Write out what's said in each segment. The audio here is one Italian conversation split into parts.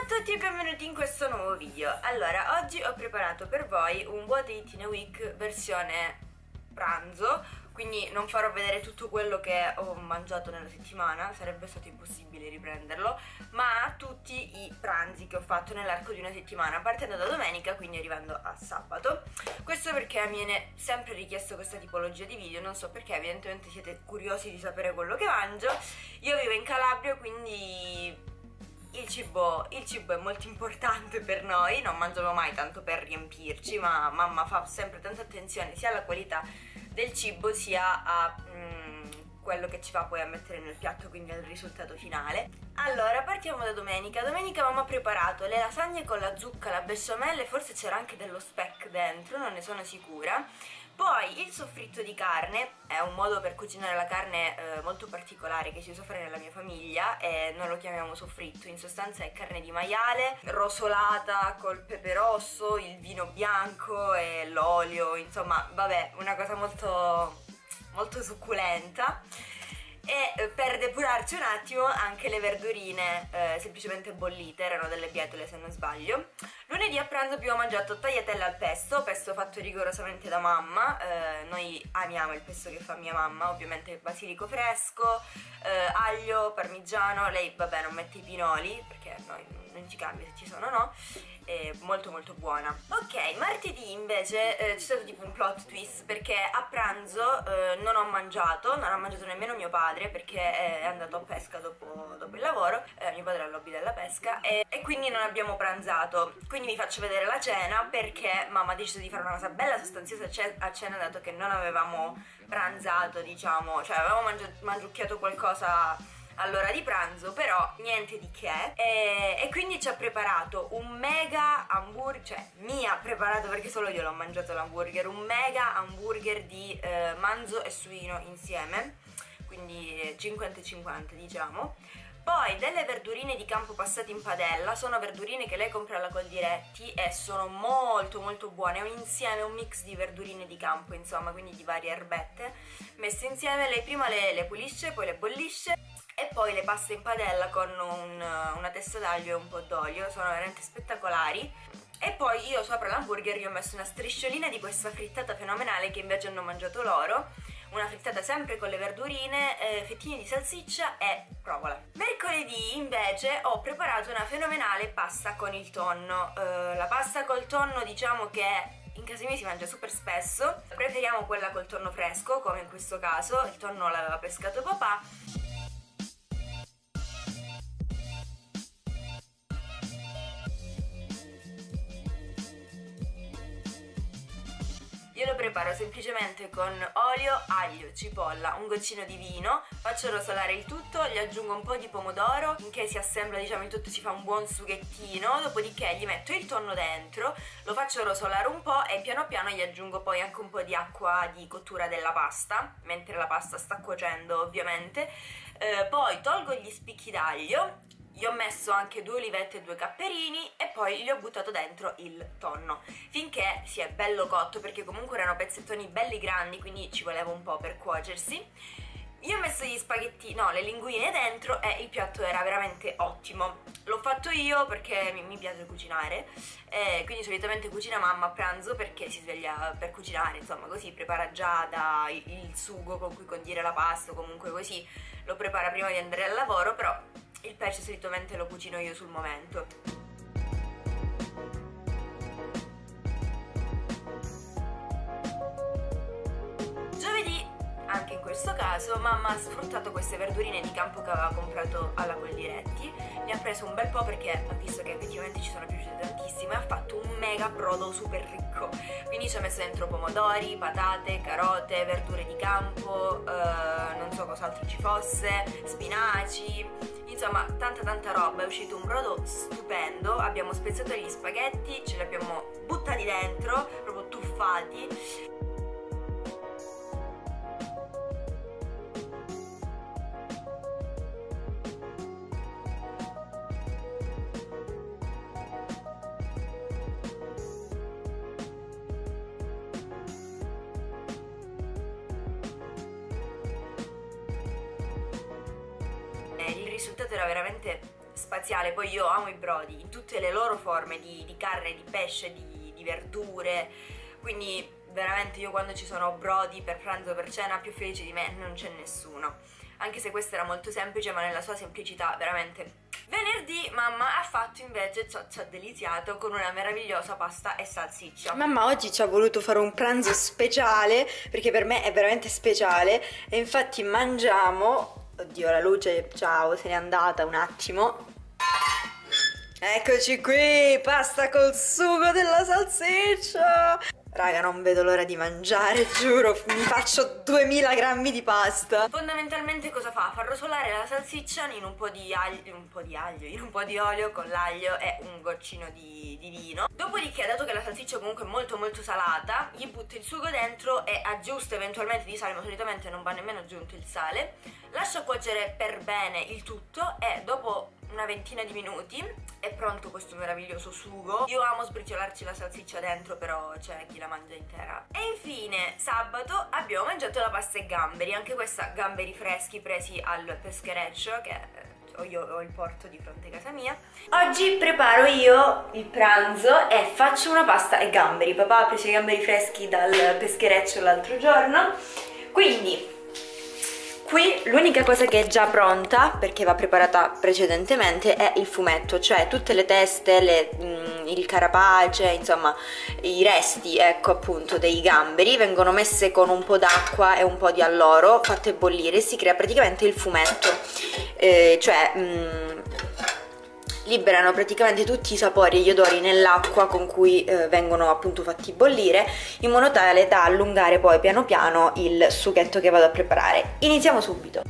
tutti e benvenuti in questo nuovo video. Allora, oggi ho preparato per voi un What I Eat in a Week versione pranzo, quindi non farò vedere tutto quello che ho mangiato nella settimana, sarebbe stato impossibile riprenderlo, ma tutti i pranzi che ho fatto nell'arco di una settimana, partendo da domenica, quindi arrivando a sabato. Questo perché mi viene sempre richiesto questa tipologia di video, non so perché, evidentemente siete curiosi di sapere quello che mangio. Io vivo in Calabria, quindi il cibo è molto importante per noi, non mangiamo mai tanto per riempirci, ma mamma fa sempre tanta attenzione sia alla qualità del cibo sia a quello che ci va poi a mettere nel piatto, quindi al risultato finale. Allora, partiamo da domenica. Domenica mamma ha preparato le lasagne con la zucca, la besciamella e forse c'era anche dello speck dentro, non ne sono sicura. Poi il soffritto di carne, è un modo per cucinare la carne molto particolare che si usa fare nella mia famiglia e noi lo chiamiamo soffritto. In sostanza è carne di maiale rosolata col pepe rosso, il vino bianco e l'olio, insomma vabbè, una cosa molto succulenta. E per depurarci un attimo anche le verdurine semplicemente bollite, erano delle bietole se non sbaglio. Lunedì a pranzo abbiamo mangiato tagliatelle al pesto fatto rigorosamente da mamma. Noi amiamo il pesto che fa mia mamma, ovviamente basilico fresco, aglio, parmigiano, lei vabbè non mette i pinoli perché noi non ci cambia se ci sono o no, è molto buona. Ok, martedì invece c'è stato tipo un plot twist perché a pranzo non ho mangiato nemmeno mio padre perché è andato a pesca dopo il lavoro, mio padre è al lobby della pesca e quindi non abbiamo pranzato. Quindi vi faccio vedere la cena perché mamma ha deciso di fare una cosa bella sostanziosa a cena, dato che non avevamo pranzato, diciamo, cioè avevamo mangiucchiato qualcosa all'ora di pranzo, però niente di che, e quindi ci ha preparato un mega hamburger, cioè mi ha preparato perché solo io l'ho mangiato l'hamburger, un mega hamburger di manzo e suino insieme, quindi 50-50 diciamo. Poi delle verdurine di campo passate in padella, sono verdurine che lei compra alla Coldiretti e sono molto buone, è un insieme, un mix di verdurine di campo, insomma, quindi di varie erbette messe insieme. Lei prima le pulisce, poi le bollisce e poi le pasta in padella con una testa d'aglio e un po' d'olio, sono veramente spettacolari. E poi io sopra l'hamburger gli ho messo una strisciolina di questa frittata fenomenale che invece hanno mangiato loro, una frittata sempre con le verdurine, fettine di salsiccia e provola. Mercoledì invece ho preparato una fenomenale pasta con il tonno. La pasta col tonno diciamo che in casa mia si mangia super spesso, preferiamo quella col tonno fresco come in questo caso, il tonno l'aveva pescato papà. Io lo preparo semplicemente con olio, aglio, cipolla, un goccino di vino, faccio rosolare il tutto, gli aggiungo un po' di pomodoro, finché si assembla diciamo il tutto, si fa un buon sughettino, dopodiché gli metto il tonno dentro, lo faccio rosolare un po' e piano piano gli aggiungo poi anche un po' di acqua di cottura della pasta, mentre la pasta sta cuocendo ovviamente. Poi tolgo gli spicchi d'aglio, gli ho messo anche 2 olivette e 2 capperini e poi gli ho buttato dentro il tonno finché si è bello cotto, perché comunque erano pezzettoni belli grandi, quindi ci voleva un po' per cuocersi. Io ho messo gli spaghetti, no, le linguine dentro e il piatto era veramente ottimo. L'ho fatto io perché mi piace cucinare, quindi solitamente cucina mamma a pranzo perché si sveglia per cucinare, insomma così prepara già il sugo con cui condire la pasta, comunque così lo prepara prima di andare al lavoro, però il pesce solitamente lo cucino io sul momento. Giovedì, anche in questo caso, mamma ha sfruttato queste verdurine di campo che aveva comprato alla Coldiretti, ne ha preso un bel po' perché ha visto che effettivamente ci sono piaciute tantissimo e ha fatto un mega brodo super ricco, quindi ci ha messo dentro pomodori, patate, carote, verdure di campo, non so cos'altro ci fosse, spinaci, insomma tanta roba. È uscito un brodo stupendo, abbiamo spezzato gli spaghetti, ce li abbiamo buttati dentro, proprio tuffati. Il risultato era veramente spaziale. Poi io amo i brodi in tutte le loro forme, di carne, di pesce, di verdure, quindi veramente io quando ci sono brodi per pranzo o per cena, più felice di me non c'è nessuno. Anche se questa era molto semplice, ma nella sua semplicità veramente. Venerdì mamma ha fatto invece, ci ha deliziato con una meravigliosa pasta e salsiccia. Mamma oggi ci ha voluto fare un pranzo speciale, perché per me è veramente speciale, e infatti mangiamo... Oddio, la luce, ciao, se n'è andata un attimo. Eccoci qui, pasta col sugo della salsiccia. Raga, non vedo l'ora di mangiare, giuro, mi faccio 2000 grammi di pasta. Fondamentalmente cosa fa? Fa rosolare la salsiccia in un po' di aglio, in un po' di olio con l'aglio e un goccino di vino. Dopodiché, dato che la salsiccia comunque è molto molto salata, gli butta il sugo dentro e aggiusta eventualmente di sale, ma solitamente non va nemmeno aggiunto il sale. Lascia cuocere per bene il tutto e dopo una ventina di minuti è pronto questo meraviglioso sugo. Io amo sbriciolarci la salsiccia dentro, però c'è chi la mangia intera. E infine sabato abbiamo mangiato la pasta e gamberi, anche questa gamberi freschi presi al peschereccio, che io ho il porto di fronte a casa mia. Oggi preparo io il pranzo e faccio una pasta e gamberi. Papà ha preso i gamberi freschi dal peschereccio l'altro giorno, quindi qui l'unica cosa che è già pronta, perché va preparata precedentemente, è il fumetto, cioè tutte le teste, il carapace, insomma i resti, ecco appunto, dei gamberi vengono messe con un po' d'acqua e un po' di alloro, fatte bollire, e si crea praticamente il fumetto, liberano praticamente tutti i sapori e gli odori nell'acqua con cui vengono appunto fatti bollire, in modo tale da allungare poi piano piano il sughetto che vado a preparare. Iniziamo subito.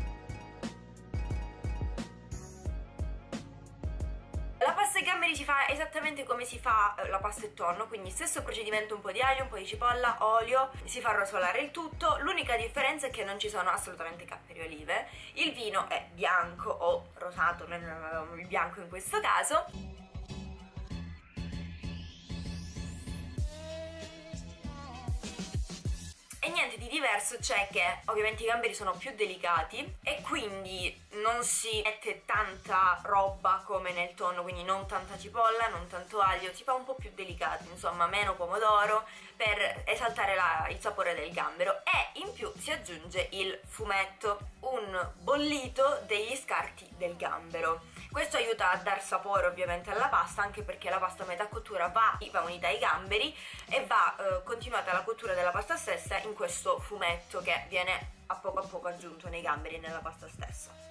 La pasta e gamberi si fa esattamente come si fa la pasta e tonno, quindi stesso procedimento, un po' di aglio, un po' di cipolla, olio, si fa rosolare il tutto. L'unica differenza è che non ci sono assolutamente capperi e olive, il vino è bianco o rosato, noi non avevamo il bianco in questo caso. E niente di diverso c'è che ovviamente i gamberi sono più delicati e quindi non si mette tanta roba come nel tonno, quindi non tanta cipolla, non tanto aglio, si fa un po' più delicato, insomma meno pomodoro per esaltare il sapore del gambero, e in più si aggiunge il fumetto, un bollito degli scarti del gambero. Questo aiuta a dar sapore ovviamente alla pasta, anche perché la pasta a metà cottura va unita ai gamberi e va continuata la cottura della pasta stessa in questo fumetto che viene a poco aggiunto nei gamberi e nella pasta stessa.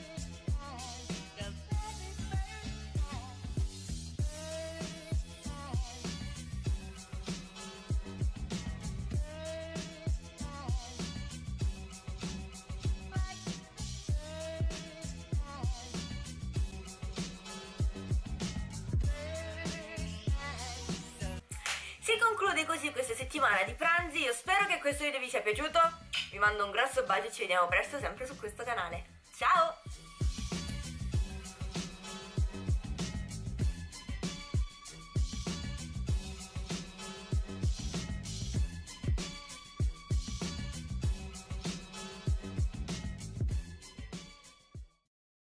Si conclude così questa settimana di pranzi, io spero che questo video vi sia piaciuto, vi mando un grosso bacio e ci vediamo presto sempre su questo canale. Ciao!